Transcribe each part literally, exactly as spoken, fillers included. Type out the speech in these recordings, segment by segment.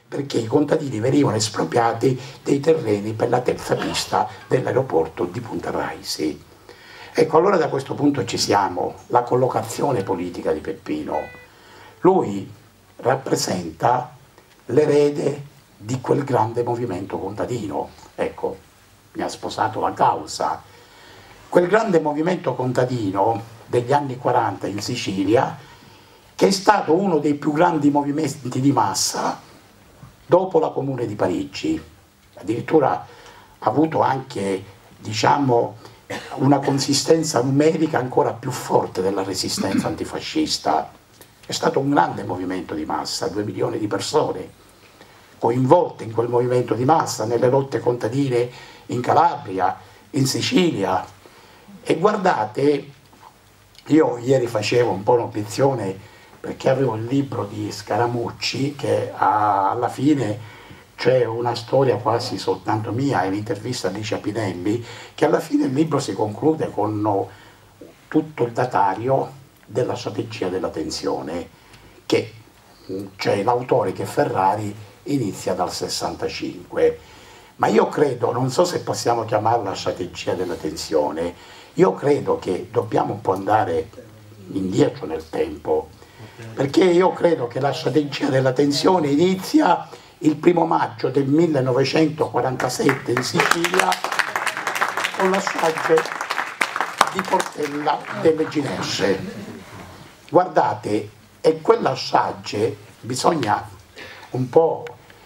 perché i contadini venivano espropriati dei terreni per la terza pista dell'aeroporto di Punta Raisi. Ecco, allora da questo punto ci siamo, la collocazione politica di Peppino. Lui rappresenta l'erede di quel grande movimento contadino, ecco, mi ha sposato la causa. Quel grande movimento contadino degli anni quaranta in Sicilia, che è stato uno dei più grandi movimenti di massa dopo la Comune di Parigi, addirittura ha avuto anche, diciamo, una consistenza numerica ancora più forte della resistenza antifascista. È stato un grande movimento di massa, due milioni di persone coinvolte in quel movimento di massa, nelle lotte contadine in Calabria, in Sicilia. E guardate, io ieri facevo un po' un'obiezione perché avevo il libro di Scaramucci che ha, alla fine c'è una storia quasi soltanto mia, è l'intervista a Licia Pinelli, che alla fine il libro si conclude con tutto il datario della strategia della tensione, che c'è l'autore che Ferrari inizia dal sessantacinque. Ma io credo, non so se possiamo chiamarla strategia della tensione, io credo che dobbiamo un po' andare indietro nel tempo, perché io credo che la strategia della tensione inizia il primo maggio del millenovecentoquarantasette in Sicilia con la strage di Portella delle Ginesce. Guardate, e quella strage bisogna un po'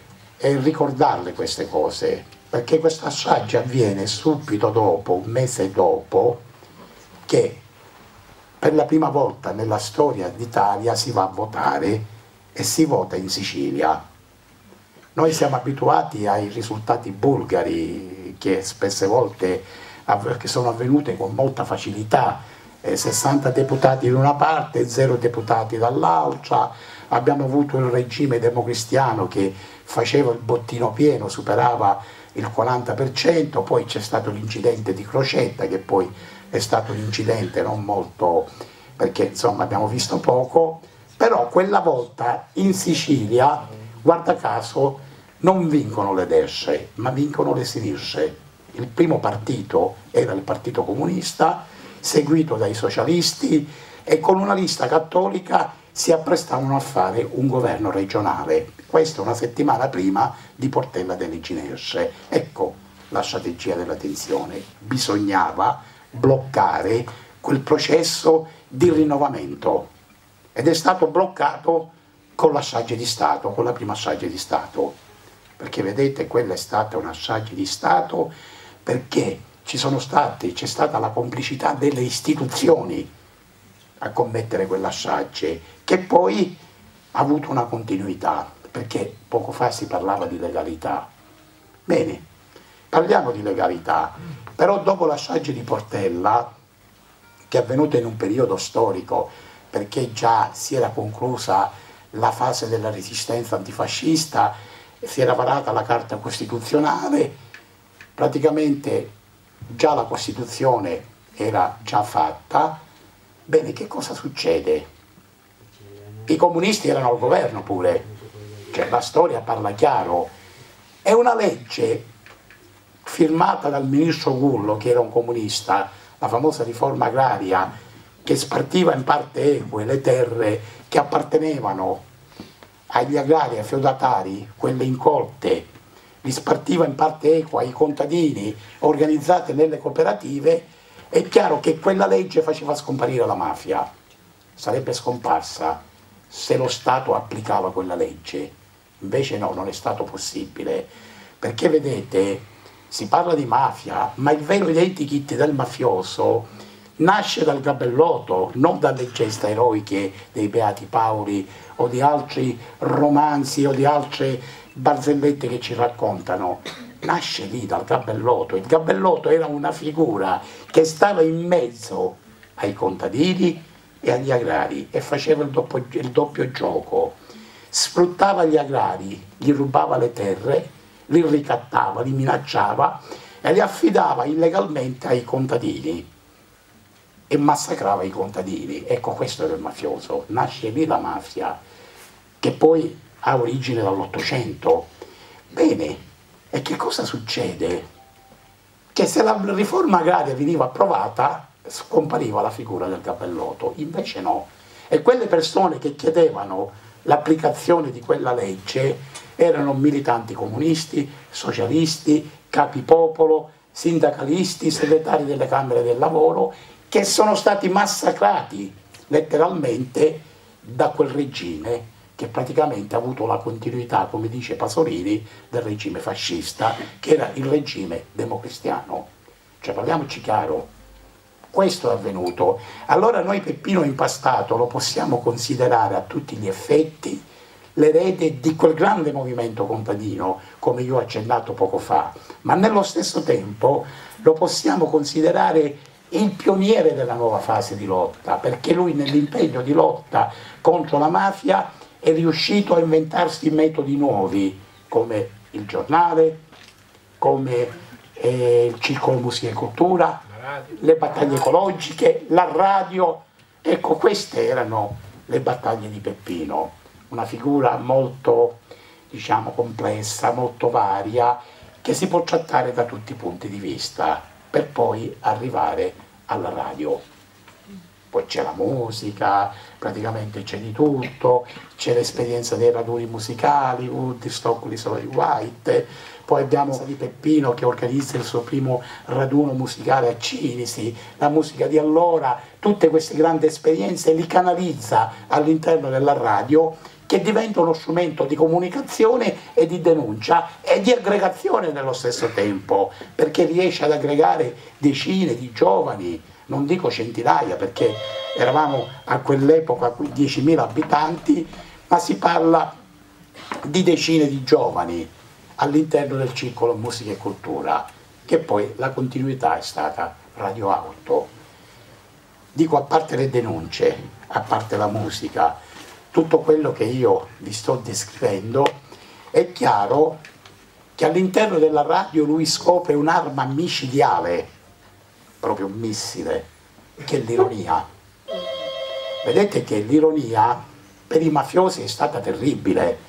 ricordarle queste cose, perché questa strage avviene subito dopo, un mese dopo, che per la prima volta nella storia d'Italia si va a votare e si vota in Sicilia. Noi siamo abituati ai risultati bulgari che spesse volte che sono avvenute con molta facilità, eh, sessanta deputati da una parte e zero deputati dall'altra. Abbiamo avuto il regime democristiano che faceva il bottino pieno, superava il quaranta per cento, poi c'è stato l'incidente di Crocetta che poi è stato un incidente non molto, perché insomma abbiamo visto poco, però quella volta in Sicilia, guarda caso, non vincono le destre, ma vincono le sinistre. Il primo partito era il Partito Comunista, seguito dai socialisti, e con una lista cattolica si apprestavano a fare un governo regionale. Questo una settimana prima di Portella delle Ginesce. Ecco la strategia della tensione. Bisognava bloccare quel processo di rinnovamento ed è stato bloccato con la strage di Stato, con la prima strage di Stato. Perché vedete, quella è stata una strage di Stato perché ci sono stati, c'è stata la complicità delle istituzioni a commettere quella strage, che poi ha avuto una continuità, perché poco fa si parlava di legalità. Bene, parliamo di legalità, però dopo la strage di Portella, che è avvenuta in un periodo storico, perché già si era conclusa la fase della resistenza antifascista, si era varata la Carta Costituzionale, praticamente già la Costituzione era già fatta. Bene, che cosa succede? I comunisti erano al governo pure, cioè la storia parla chiaro. È una legge firmata dal ministro Gullo, che era un comunista, la famosa riforma agraria, che spartiva in parte eque le terre che appartenevano agli agrari, ai feudatari, quelle incolte, li spartiva in parte equa ai contadini organizzati nelle cooperative. È chiaro che quella legge faceva scomparire la mafia, sarebbe scomparsa se lo Stato applicava quella legge. Invece no, non è stato possibile, perché vedete, si parla di mafia, ma il vero identikit del mafioso nasce dal gabellotto, non dalle gesta eroiche dei Beati Paoli o di altri romanzi o di altre barzellette che ci raccontano. Nasce lì dal gabellotto. Il gabellotto era una figura che stava in mezzo ai contadini e agli agrari e faceva il doppio, il doppio gioco. Sfruttava gli agrari, gli rubava le terre, li ricattava, li minacciava e li affidava illegalmente ai contadini e massacrava i contadini. Ecco, questo era il mafioso. Nasce lì la mafia, che poi ha origine dall'Ottocento. Bene, e che cosa succede? Che se la riforma agraria veniva approvata, scompariva la figura del gabellotto, invece no. E quelle persone che chiedevano l'applicazione di quella legge erano militanti comunisti, socialisti, capipopolo, sindacalisti, segretari delle Camere del Lavoro, che sono stati massacrati letteralmente da quel regime che praticamente ha avuto la continuità, come dice Pasolini, del regime fascista, che era il regime democristiano. Cioè, parliamoci chiaro, questo è avvenuto. Allora noi Peppino Impastato lo possiamo considerare a tutti gli effetti l'erede di quel grande movimento contadino, come io ho accennato poco fa, ma nello stesso tempo lo possiamo considerare il pioniere della nuova fase di lotta, perché lui nell'impegno di lotta contro la mafia è riuscito a inventarsi metodi nuovi, come il giornale, come eh, il circolo musica e cultura, le battaglie ecologiche, la radio. Ecco, queste erano le battaglie di Peppino, una figura molto, diciamo, complessa, molto varia, che si può trattare da tutti i punti di vista, per poi arrivare alla radio. Poi c'è la musica, praticamente c'è di tutto, c'è l'esperienza dei raduni musicali, Woodstock, l'Isola di White, poi abbiamo di Peppino che organizza il suo primo raduno musicale a Cinisi, la musica di allora, tutte queste grandi esperienze li canalizza all'interno della radio, che diventa uno strumento di comunicazione e di denuncia e di aggregazione nello stesso tempo, perché riesce ad aggregare decine di giovani, non dico centinaia perché eravamo a quell'epoca diecimila abitanti, ma si parla di decine di giovani all'interno del circolo musica e cultura, che poi la continuità è stata Radio Auto. Dico, a parte le denunce, a parte la musica, tutto quello che io vi sto descrivendo, è chiaro che all'interno della radio lui scopre un'arma micidiale, proprio un missile, che è l'ironia. Vedete che l'ironia per i mafiosi è stata terribile.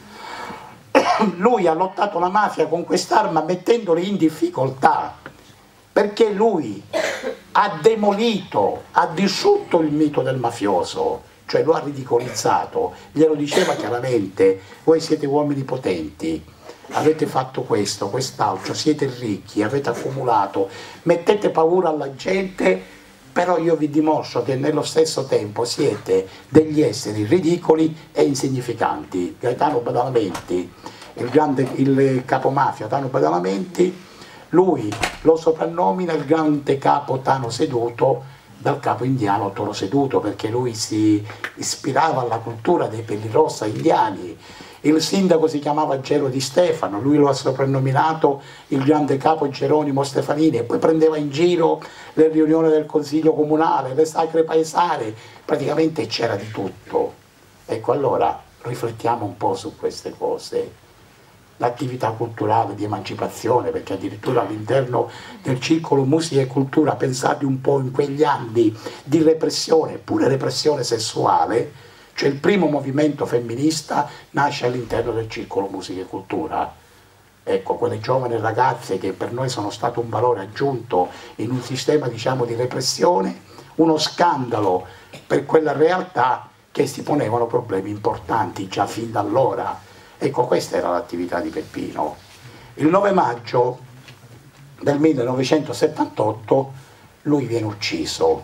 Lui ha lottato la mafia con quest'arma mettendoli in difficoltà, perché lui ha demolito, ha distrutto il mito del mafioso, cioè lo ha ridicolizzato, glielo diceva chiaramente: voi siete uomini potenti, avete fatto questo, quest'altro, siete ricchi, avete accumulato, mettete paura alla gente, però io vi dimostro che nello stesso tempo siete degli esseri ridicoli e insignificanti. Gaetano Badalamenti, il, grande, il capomafia Tano Badalamenti, lui lo soprannomina il grande capo Tano seduto, dal capo indiano Toro seduto, perché lui si ispirava alla cultura dei pellirossa indiani. Il sindaco si chiamava Gero Di Stefano, lui lo ha soprannominato il grande capo Geronimo Stefanini, e poi prendeva in giro le riunioni del consiglio comunale, le sacre paesane, praticamente c'era di tutto. Ecco, allora riflettiamo un po' su queste cose. L'attività culturale di emancipazione, perché addirittura all'interno del circolo musica e cultura, pensate un po' in quegli anni di repressione, pure repressione sessuale, cioè il primo movimento femminista nasce all'interno del circolo musica e cultura. Ecco, quelle giovani ragazze che per noi sono stato un valore aggiunto in un sistema, diciamo, di repressione, uno scandalo per quella realtà, che si ponevano problemi importanti già fin da allora. Ecco, questa era l'attività di Peppino. Il nove maggio del millenovecentosettantotto lui viene ucciso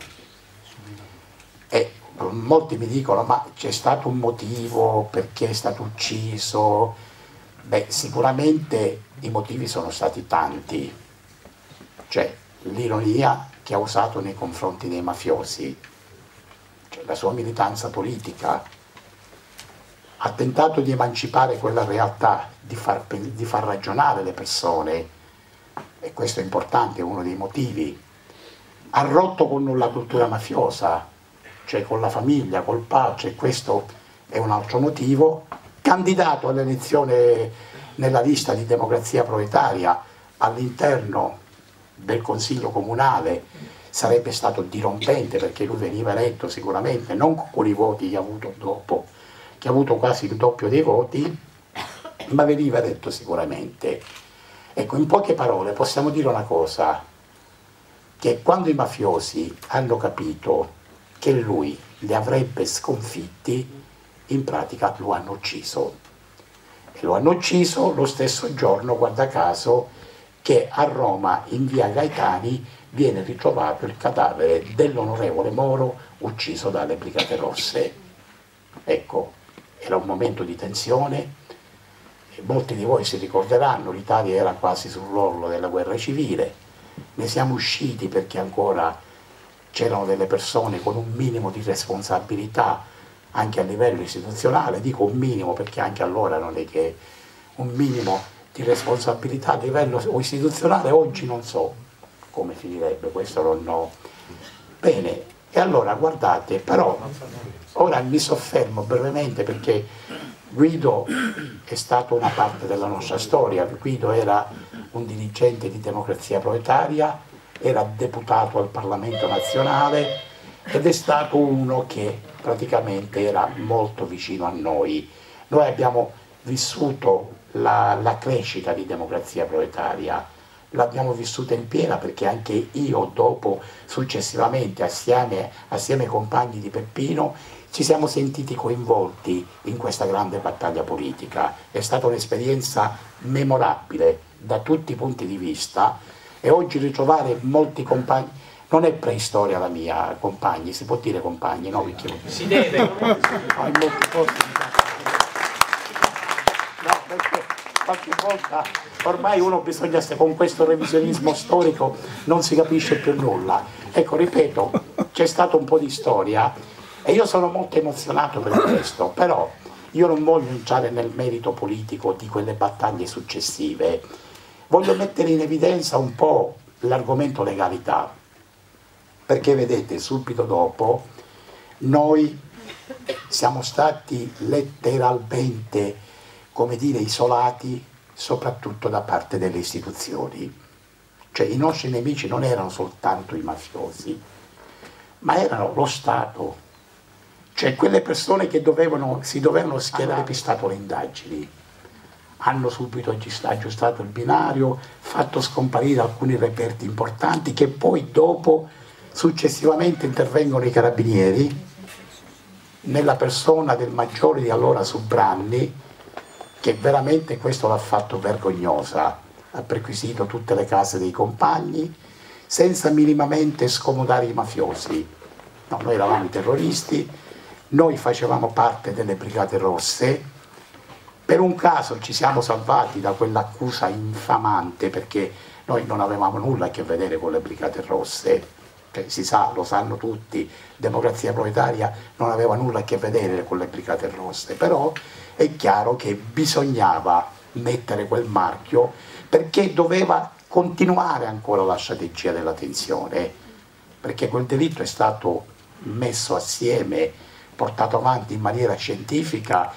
e molti mi dicono: ma c'è stato un motivo perché è stato ucciso? Beh, sicuramente i motivi sono stati tanti, cioè l'ironia che ha usato nei confronti dei mafiosi, cioè la sua militanza politica, ha tentato di emancipare quella realtà, di far, di far ragionare le persone, e questo è importante, è uno dei motivi. Ha rotto con la cultura mafiosa, cioè con la famiglia, col padre, questo è un altro motivo. Candidato all'elezione nella lista di Democrazia Proletaria all'interno del Consiglio Comunale, sarebbe stato dirompente, perché lui veniva eletto sicuramente non con i voti che ha avuto dopo, che ha avuto quasi il doppio dei voti, ma veniva detto sicuramente. Ecco, in poche parole possiamo dire una cosa, che quando i mafiosi hanno capito che lui li avrebbe sconfitti, in pratica lo hanno ucciso. E lo hanno ucciso lo stesso giorno, guarda caso, che a Roma, in via Gaetani, viene ritrovato il cadavere dell'onorevole Moro ucciso dalle Brigate Rosse. Ecco, era un momento di tensione, molti di voi si ricorderanno, l'Italia era quasi sull'orlo della guerra civile, ne siamo usciti perché ancora c'erano delle persone con un minimo di responsabilità anche a livello istituzionale, dico un minimo perché anche allora non è che un minimo di responsabilità a livello istituzionale, oggi non so come finirebbe, questo non ho. Bene, e allora guardate, però ora mi soffermo brevemente perché Guido è stato una parte della nostra storia. Guido era un dirigente di Democrazia Proletaria, era deputato al Parlamento nazionale ed è stato uno che praticamente era molto vicino a noi. Noi abbiamo vissuto la, la crescita di Democrazia Proletaria, l'abbiamo vissuta in piena perché anche io dopo, successivamente, assieme, assieme ai compagni di Peppino, ci siamo sentiti coinvolti in questa grande battaglia politica. È stata un'esperienza memorabile da tutti i punti di vista e oggi ritrovare molti compagni, non è preistoria la mia, compagni, si può dire compagni, no? Perché si deve. No, in molti posti no, perché qualche volta ormai uno bisogna, con questo revisionismo storico non si capisce più nulla. Ecco, ripeto, c'è stato un po' di storia e io sono molto emozionato per questo, però io non voglio entrare nel merito politico di quelle battaglie successive, voglio mettere in evidenza un po' l'argomento legalità, perché vedete, subito dopo noi siamo stati letteralmente, come dire, isolati, soprattutto da parte delle istituzioni. Cioè i nostri nemici non erano soltanto i mafiosi, ma erano lo Stato. Cioè quelle persone che dovevano, si dovevano schierare, hanno depistato le indagini, hanno subito aggiustato il binario, fatto scomparire alcuni reperti importanti che poi dopo, successivamente intervengono i carabinieri, nella persona del maggiore di allora Subranni, che veramente questo l'ha fatto vergognosa, ha perquisito tutte le case dei compagni, senza minimamente scomodare i mafiosi. No, noi eravamo i terroristi, noi facevamo parte delle Brigate Rosse, per un caso ci siamo salvati da quell'accusa infamante perché noi non avevamo nulla a che vedere con le Brigate Rosse, cioè, si sa, lo sanno tutti, Democrazia Proletaria non aveva nulla a che vedere con le Brigate Rosse, però è chiaro che bisognava mettere quel marchio perché doveva continuare ancora la strategia della tensione, perché quel delitto è stato messo assieme, portato avanti in maniera scientifica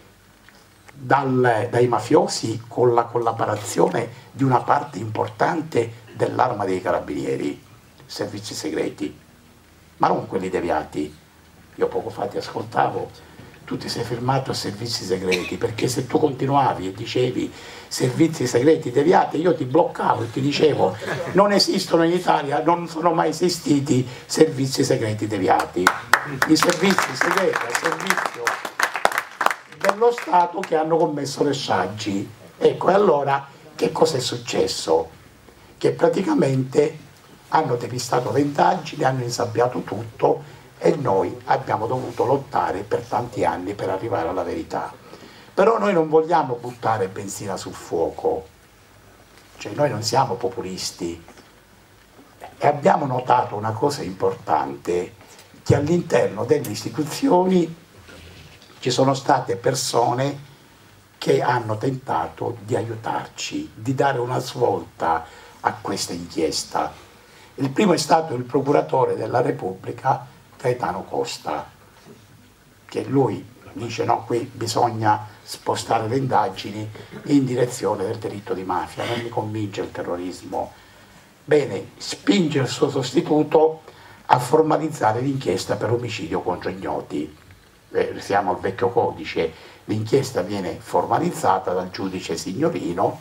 dal, dai mafiosi con la collaborazione di una parte importante dell'Arma dei Carabinieri, servizi segreti, ma non quelli deviati. Io poco fa ti ascoltavo, tu ti sei firmato a servizi segreti, perché se tu continuavi e dicevi servizi segreti deviati, io ti bloccavo e ti dicevo non esistono in Italia, non sono mai esistiti servizi segreti deviati. I servizi segreti al servizio dello Stato che hanno commesso ressaggi. Ecco, e allora che cosa è successo? Che praticamente hanno depistato le indagini, hanno insabbiato tutto e noi abbiamo dovuto lottare per tanti anni per arrivare alla verità. Però noi non vogliamo buttare benzina sul fuoco, cioè noi non siamo populisti e abbiamo notato una cosa importante, che all'interno delle istituzioni ci sono state persone che hanno tentato di aiutarci, di dare una svolta a questa inchiesta. Il primo è stato il procuratore della Repubblica Gaetano Costa, che lui dice no, qui bisogna spostare le indagini in direzione del delitto di mafia, non mi convince il terrorismo. Bene, spinge il suo sostituto a formalizzare l'inchiesta per omicidio contro ignoti. eh, siamo al vecchio codice, l'inchiesta viene formalizzata dal giudice signorino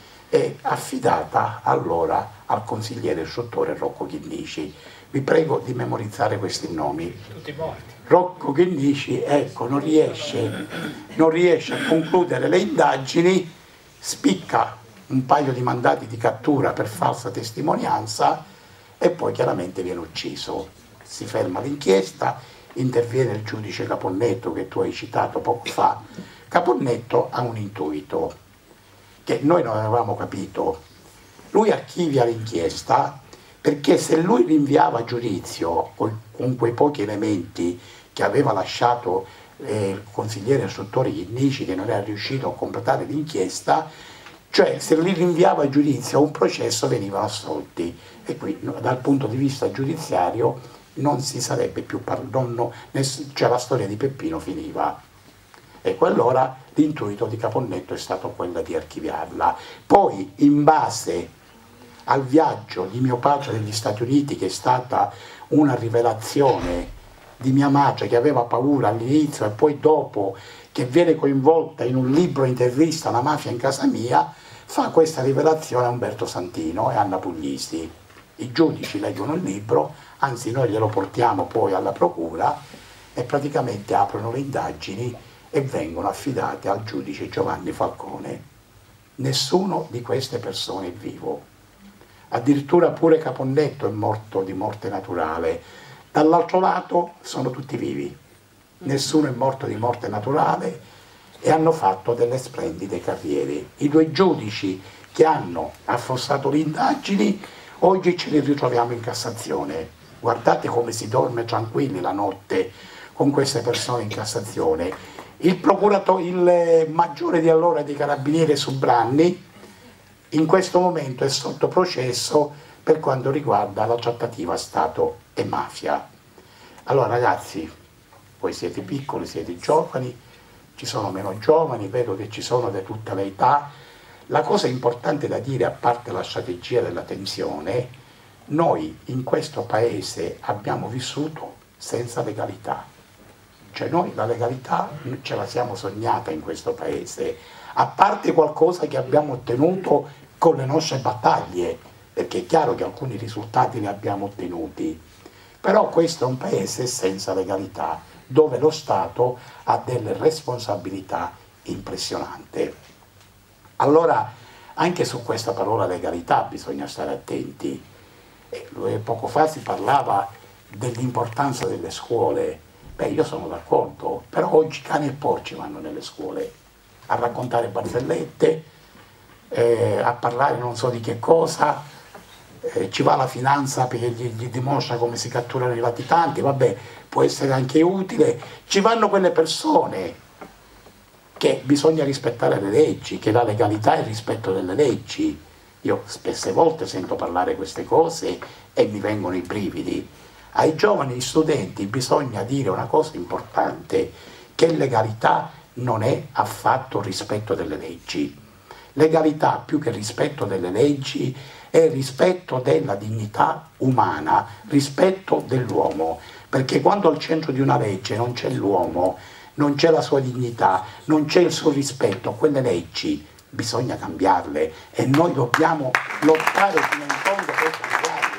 e affidata allora al consigliere istruttore Rocco Chinnici. Vi prego di memorizzare questi nomi. Tutti morti. Rocco Chinnici, ecco, non riesce, non riesce a concludere le indagini, spicca un paio di mandati di cattura per falsa testimonianza e poi chiaramente viene ucciso. Si ferma l'inchiesta, interviene il giudice Caponnetto che tu hai citato poco fa. Caponnetto ha un intuito che noi non avevamo capito. Lui archivia l'inchiesta perché se lui rinviava a giudizio con, con quei pochi elementi che aveva lasciato eh, il consigliere istruttore Chinnici, che non era riuscito a completare l'inchiesta, cioè se li rinviava a giudizio a un processo venivano assolti, e qui dal punto di vista giudiziario non si sarebbe più parlato, cioè la storia di Peppino finiva. Ecco, allora l'intuito di Caponnetto è stato quello di archiviarla. Poi, in base al viaggio di mio padre negli Stati Uniti, che è stata una rivelazione di mia madre che aveva paura all'inizio e poi dopo che viene coinvolta in un libro intervista alla mafia in casa mia, fa questa rivelazione a Umberto Santino e Anna Puglisi. I giudici leggono il libro, anzi noi glielo portiamo poi alla procura e praticamente aprono le indagini e vengono affidate al giudice Giovanni Falcone. Nessuno di queste persone è vivo. Addirittura pure Caponnetto è morto di morte naturale. Dall'altro lato sono tutti vivi. Nessuno è morto di morte naturale e hanno fatto delle splendide carriere. I due giudici che hanno affossato le indagini oggi ce li ritroviamo in Cassazione. Guardate come si dorme tranquilli la notte con queste persone in Cassazione. Il procuratore, il maggiore di allora dei Carabinieri Subranni, in questo momento è sotto processo per quanto riguarda la trattativa Stato e mafia. Allora ragazzi, voi siete piccoli, siete giovani, ci sono meno giovani, vedo che ci sono di tutte le età. La cosa importante da dire, a parte la strategia della tensione, noi in questo paese abbiamo vissuto senza legalità. Cioè noi la legalità ce la siamo sognata in questo paese, a parte qualcosa che abbiamo ottenuto con le nostre battaglie, perché è chiaro che alcuni risultati li abbiamo ottenuti, però questo è un paese senza legalità, dove lo Stato ha delle responsabilità impressionanti. Allora, anche su questa parola legalità bisogna stare attenti. E poco fa si parlava dell'importanza delle scuole. Beh, io sono d'accordo, però oggi cani e porci vanno nelle scuole a raccontare barzellette, eh, a parlare non so di che cosa, eh, ci va la finanza perché gli, gli dimostra come si catturano i latitanti, vabbè, può essere anche utile, ci vanno quelle persone che bisogna rispettare le leggi, che la legalità è il rispetto delle leggi. Io spesse volte sento parlare queste cose e mi vengono i brividi. Ai giovani studenti bisogna dire una cosa importante, che legalità non è affatto rispetto delle leggi. Legalità, più che rispetto delle leggi, è rispetto della dignità umana, rispetto dell'uomo, perché quando al centro di una legge non c'è l'uomo, non c'è la sua dignità, non c'è il suo rispetto, quelle leggi bisogna cambiarle e noi dobbiamo lottare fino in fondo per cambiarle.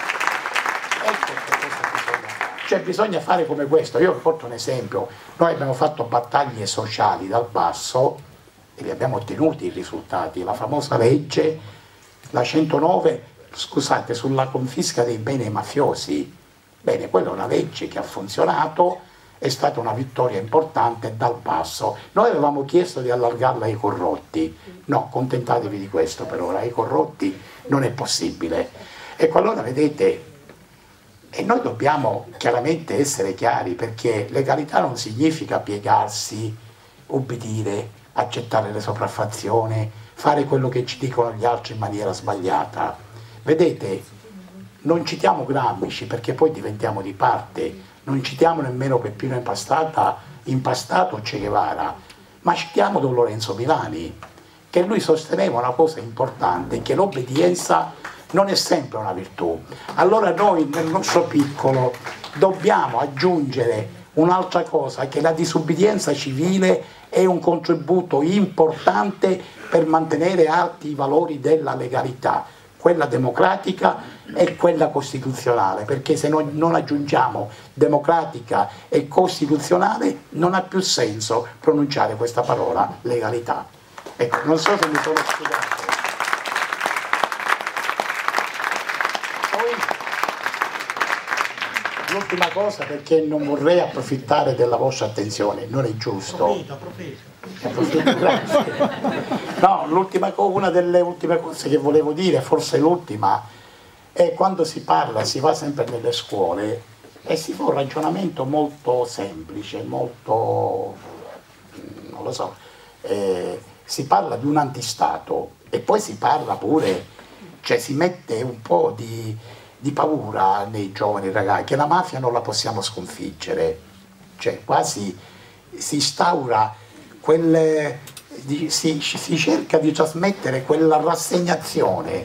Ecco che cosa bisogna fare. Cioè bisogna fare come questo. Io vi porto un esempio. Noi abbiamo fatto battaglie sociali dal basso e li abbiamo ottenuti i risultati. La famosa legge, la centonove, scusate, sulla confisca dei beni ai mafiosi. Bene, quella è una legge che ha funzionato, è stata una vittoria importante dal basso. Noi avevamo chiesto di allargarla ai corrotti, no, contentatevi di questo per ora, ai corrotti non è possibile. Ecco, allora vedete, e noi dobbiamo chiaramente essere chiari, perché legalità non significa piegarsi, obbedire, accettare le sopraffazioni, fare quello che ci dicono gli altri in maniera sbagliata. Vedete, non citiamo Gramsci perché poi diventiamo di parte, non citiamo nemmeno Peppino Impastata, Impastato Che Guevara, ma citiamo Don Lorenzo Milani, che lui sosteneva una cosa importante, che l'obbedienza non è sempre una virtù. Allora noi nel nostro piccolo dobbiamo aggiungere un'altra cosa, che la disubbidienza civile è un contributo importante per mantenere alti i valori della legalità, quella democratica e quella costituzionale, perché se noi non aggiungiamo democratica e costituzionale non ha più senso pronunciare questa parola legalità. Ecco, non so se mi sono spiegato. L'ultima cosa, perché non vorrei approfittare della vostra attenzione, non è giusto. Approfitto, approfitto. Grazie. No, l'ultima, una delle ultime cose che volevo dire, forse l'ultima, è quando si parla, si va sempre nelle scuole e si fa un ragionamento molto semplice, molto, non lo so, eh, si parla di un antistato e poi si parla pure, cioè si mette un po' di... di paura nei giovani ragazzi, che la mafia non la possiamo sconfiggere, cioè quasi si instaura, quel, di, si, si cerca di trasmettere quella rassegnazione.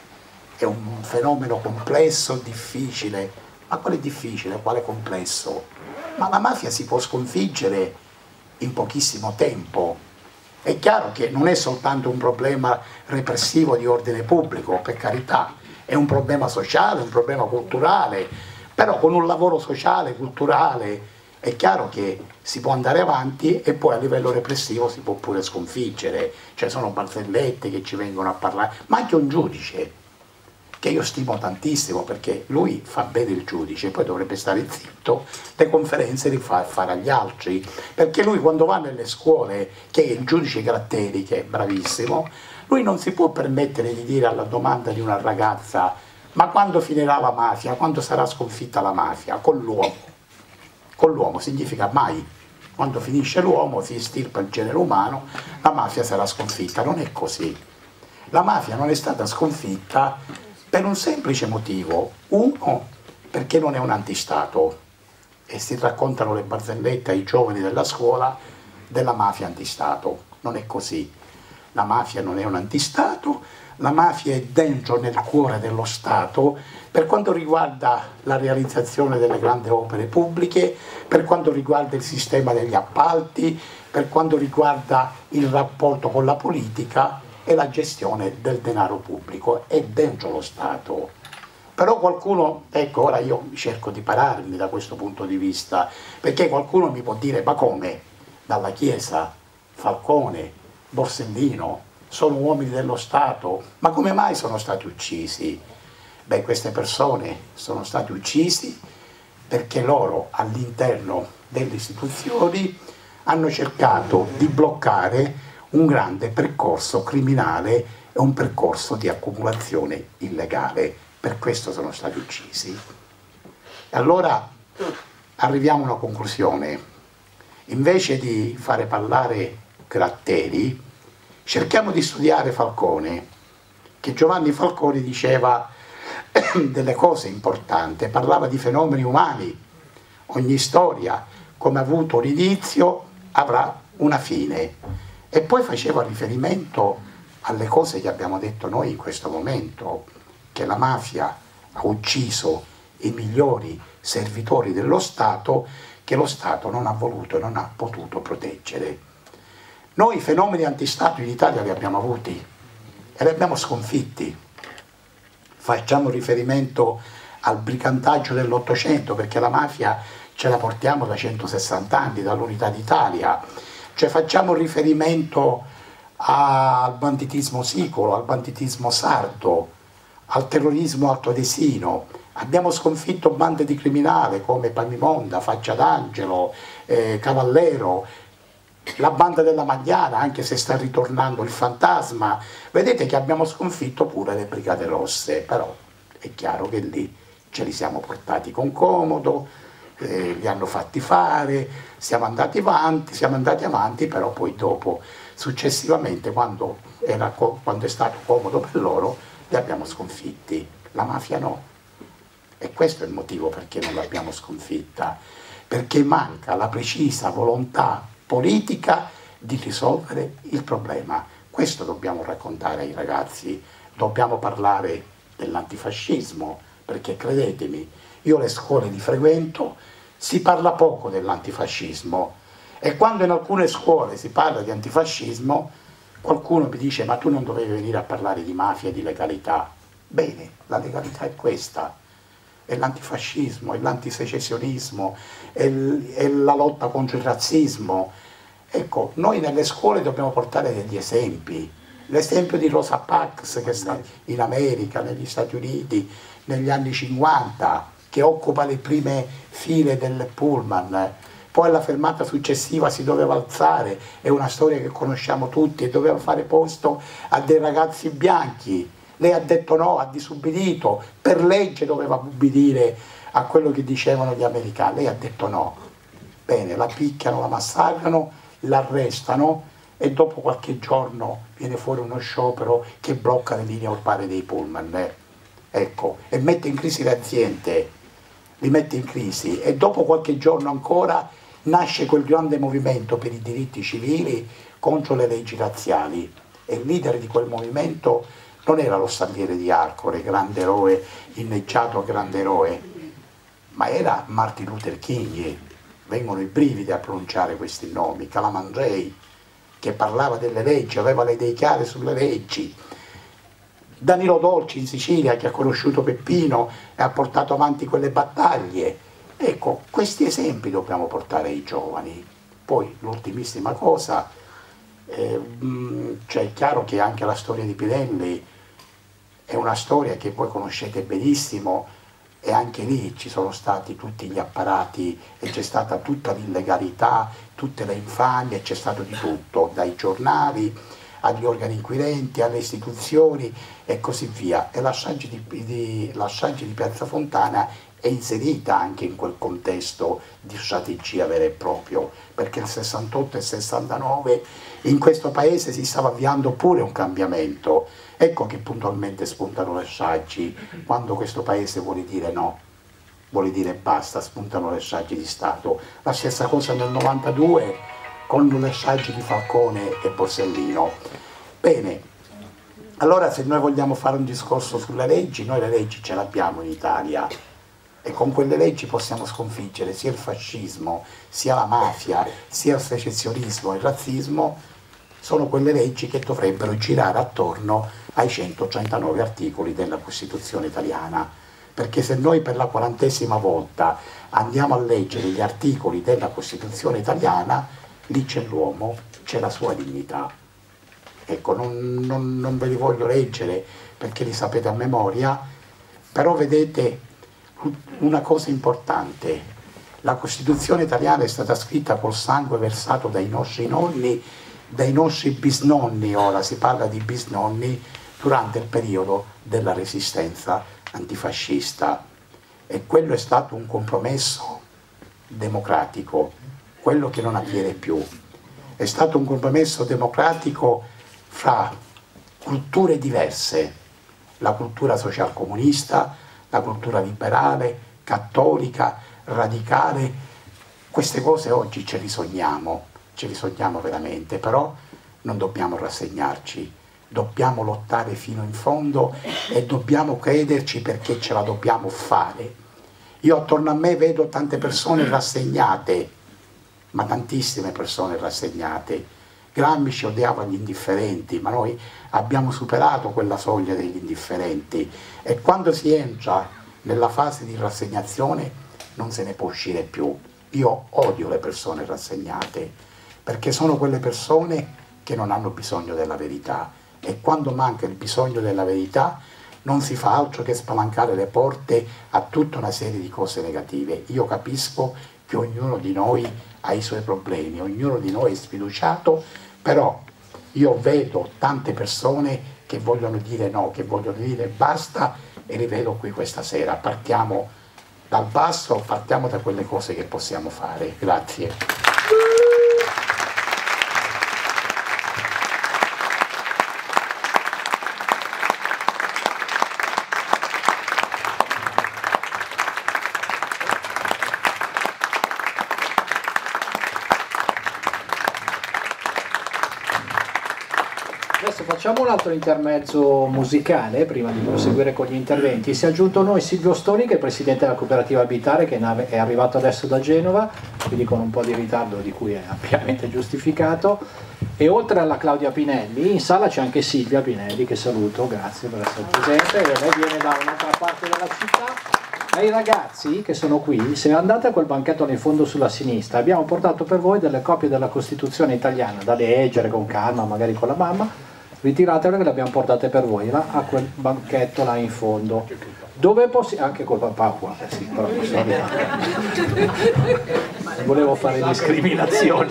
È un fenomeno complesso, difficile, ma quale difficile, quale complesso? Ma la mafia si può sconfiggere in pochissimo tempo. È chiaro che non è soltanto un problema repressivo di ordine pubblico, per carità, è un problema sociale, un problema culturale, però con un lavoro sociale, culturale, è chiaro che si può andare avanti e poi a livello repressivo si può pure sconfiggere, cioè sono barzellette che ci vengono a parlare, ma anche un giudice, che io stimo tantissimo perché lui fa bene il giudice, poi dovrebbe stare zitto, le conferenze li fa fare agli altri, perché lui quando va nelle scuole, che è il giudice Gratteri, che è bravissimo, lui non si può permettere di dire alla domanda di una ragazza ma quando finirà la mafia, quando sarà sconfitta la mafia? Con l'uomo. Con l'uomo significa mai. Quando finisce l'uomo, si estirpa il genere umano, la mafia sarà sconfitta. Non è così. La mafia non è stata sconfitta per un semplice motivo. Uno, perché non è un antistato e si raccontano le barzellette ai giovani della scuola della mafia antistato. Non è così. La mafia non è un antistato, la mafia è dentro nel cuore dello Stato per quanto riguarda la realizzazione delle grandi opere pubbliche, per quanto riguarda il sistema degli appalti, per quanto riguarda il rapporto con la politica e la gestione del denaro pubblico. È dentro lo Stato. Però qualcuno, ecco, ora io cerco di pararmi da questo punto di vista, perché qualcuno mi può dire, ma come? Dalla Chiesa, Falcone, Borsellino, sono uomini dello Stato, ma come mai sono stati uccisi? Beh, queste persone sono stati uccisi perché loro all'interno delle istituzioni hanno cercato di bloccare un grande percorso criminale e un percorso di accumulazione illegale, per questo sono stati uccisi. E allora arriviamo a una conclusione, invece di fare parlare Gratteri, cerchiamo di studiare Falcone, che Giovanni Falcone diceva delle cose importanti, parlava di fenomeni umani, ogni storia come ha avuto un inizio avrà una fine, e poi faceva riferimento alle cose che abbiamo detto noi in questo momento, che la mafia ha ucciso i migliori servitori dello Stato, che lo Stato non ha voluto e non ha potuto proteggere. Noi i fenomeni antistato in Italia li abbiamo avuti e li abbiamo sconfitti. Facciamo riferimento al brigantaggio dell'Ottocento, perché la mafia ce la portiamo da centosessanta anni, dall'Unità d'Italia. Cioè facciamo riferimento al banditismo sicolo, al banditismo sardo, al terrorismo altoadesino. Abbiamo sconfitto bande di criminali come Pamimonda, Faccia d'Angelo, eh, Cavallero, la banda della Magliana, anche se sta ritornando il fantasma. Vedete che abbiamo sconfitto pure le Brigate Rosse, però è chiaro che lì ce li siamo portati con comodo, eh, li hanno fatti fare, siamo andati avanti, siamo andati avanti, però poi dopo, successivamente, quando, era, quando è stato comodo per loro, li abbiamo sconfitti. La mafia no. E questo è il motivo perché non l'abbiamo sconfitta, perché manca la precisa volontà politica di risolvere il problema. Questo dobbiamo raccontare ai ragazzi, dobbiamo parlare dell'antifascismo, perché credetemi, io le scuole li frequento, si parla poco dell'antifascismo, e quando in alcune scuole si parla di antifascismo, qualcuno mi dice: ma tu non dovevi venire a parlare di mafia e di legalità. Bene, la legalità è questa, è l'antifascismo, è l'antisecessionismo, è, è la lotta contro il razzismo. Ecco, noi nelle scuole dobbiamo portare degli esempi. L'esempio di Rosa Parks, che sta in America, negli Stati Uniti, negli anni cinquanta, che occupa le prime file del pullman, poi alla fermata successiva si doveva alzare, è una storia che conosciamo tutti, e doveva fare posto a dei ragazzi bianchi. Lei ha detto no, ha disubbidito, per legge doveva ubbidire a quello che dicevano gli americani, lei ha detto no. Bene, la picchiano, la massacrano, l'arrestano, e dopo qualche giorno viene fuori uno sciopero che blocca le linee urbane dei pullman, eh. Ecco, e mette in crisi le aziende, li mette in crisi, e dopo qualche giorno ancora nasce quel grande movimento per i diritti civili contro le leggi razziali, e il leader di quel movimento non era lo Stagliere di Arcore, grande eroe, inneggiato grande eroe, ma era Martin Luther King. Vengono i brividi a pronunciare questi nomi. Calamandrei, che parlava delle leggi, aveva le idee chiare sulle leggi. Danilo Dolci in Sicilia, che ha conosciuto Peppino e ha portato avanti quelle battaglie. Ecco, questi esempi dobbiamo portare ai giovani. Poi l'ultimissima cosa, eh, cioè è chiaro che anche la storia di Pirelli è una storia che voi conoscete benissimo, e anche lì ci sono stati tutti gli apparati, e c'è stata tutta l'illegalità, tutte le infamie, c'è stato di tutto, dai giornali agli organi inquirenti, alle istituzioni e così via. E la strage di, di, la strage di Piazza Fontana è inserita anche in quel contesto di strategia vero e proprio, perché nel sessantotto e sessantanove in questo paese si stava avviando pure un cambiamento. Ecco che puntualmente spuntano le stragi, quando questo paese vuole dire no, vuole dire basta, spuntano le stragi di Stato. La stessa cosa nel novantadue con le stragi di Falcone e Borsellino. Bene, allora se noi vogliamo fare un discorso sulle leggi, noi le leggi ce l'abbiamo in Italia, e con quelle leggi possiamo sconfiggere sia il fascismo, sia la mafia, sia il secessionismo e il razzismo. Sono quelle leggi che dovrebbero girare attorno ai centotrentanove articoli della Costituzione italiana, perché se noi per la quarantesima volta andiamo a leggere gli articoli della Costituzione italiana, lì c'è l'uomo, c'è la sua dignità. Ecco, non, non, non ve li voglio leggere perché li sapete a memoria, però vedete una cosa importante: la Costituzione italiana è stata scritta col sangue versato dai nostri nonni, dai nostri bisnonni, ora si parla di bisnonni, durante il periodo della resistenza antifascista, e quello è stato un compromesso democratico, quello che non avviene più. È stato un compromesso democratico fra culture diverse, la cultura socialcomunista, la cultura liberale, cattolica, radicale. Queste cose oggi ce li sogniamo, ce li sogniamo veramente, però non dobbiamo rassegnarci, dobbiamo lottare fino in fondo e dobbiamo crederci, perché ce la dobbiamo fare. Io attorno a me vedo tante persone rassegnate, ma tantissime persone rassegnate. Gramsci odiava gli indifferenti, ma noi abbiamo superato quella soglia degli indifferenti, e quando si entra nella fase di rassegnazione non se ne può uscire più. Io odio le persone rassegnate, perché sono quelle persone che non hanno bisogno della verità, e quando manca il bisogno della verità non si fa altro che spalancare le porte a tutta una serie di cose negative. Io capisco che ognuno di noi ha i suoi problemi, ognuno di noi è sfiduciato, però io vedo tante persone che vogliono dire no, che vogliono dire basta, e li vedo qui questa sera. Partiamo dal basso, partiamo da quelle cose che possiamo fare. Grazie. Adesso facciamo facciamo un altro intermezzo musicale prima di proseguire con gli interventi. Si è aggiunto a noi Silvio Stoni, che è presidente della cooperativa Abitare, che è arrivato adesso da Genova, quindi con un po' di ritardo di cui è ampiamente giustificato. E oltre alla Claudia Pinelli, in sala c'è anche Silvia Pinelli, che saluto, grazie per essere presente. E lei viene da un'altra parte della città. Ai ragazzi che sono qui, se andate a quel banchetto in fondo sulla sinistra, abbiamo portato per voi delle copie della Costituzione italiana da leggere con calma, magari con la mamma. Ritiratele, che le abbiamo portate per voi là, a quel banchetto là in fondo, dove possiamo, anche col papà qua, eh sì, però non volevo fare discriminazioni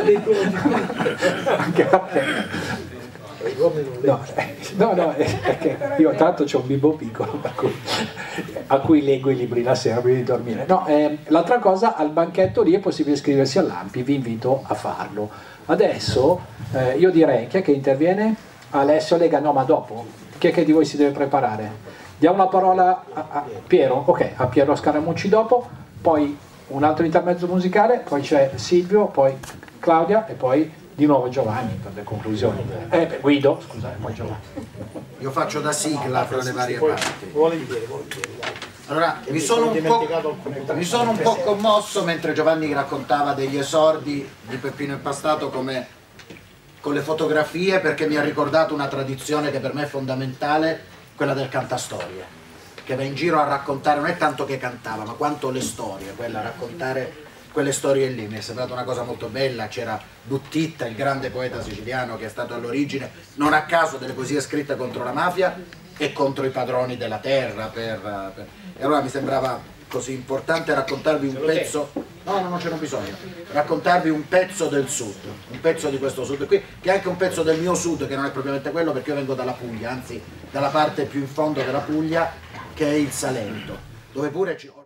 anche perché no, no, no, è che io tanto c'ho un bimbo piccolo a cui, a cui leggo i libri la sera prima di dormire. No, eh, l'altra cosa, al banchetto lì è possibile iscriversi all'A M P I, vi invito a farlo. Adesso eh, io direi, chi è che interviene? Alessio Lega, no, ma dopo, chi è che di voi si deve preparare? Diamo la parola a, a Piero, ok, a Piero Scaramucci dopo, poi un altro intermezzo musicale, poi c'è Silvio, poi Claudia e poi di nuovo Giovanni per le conclusioni. Eh, beh, Guido, scusate, poi Giovanni. Io faccio da sigla fra le varie parti. Volentieri, volentieri. Allora, mi sono, un po', mi sono un po' commosso mentre Giovanni raccontava degli esordi di Peppino Impastato come con le fotografie, perché mi ha ricordato una tradizione che per me è fondamentale, quella del cantastorie, che va in giro a raccontare, non è tanto che cantava, ma quanto le storie, quella a raccontare quelle storie lì. Mi è sembrata una cosa molto bella. C'era Buttitta, il grande poeta siciliano che è stato all'origine, non a caso, delle poesie scritte contro la mafia e contro i padroni della terra. Per, per... E allora mi sembrava così importante raccontarvi un pezzo, no, no, non c'è bisogno, raccontarvi un pezzo del sud, un pezzo di questo sud qui, che è anche un pezzo del mio sud, che non è propriamente quello, perché io vengo dalla Puglia, anzi dalla parte più in fondo della Puglia, che è il Salento, dove pure ci...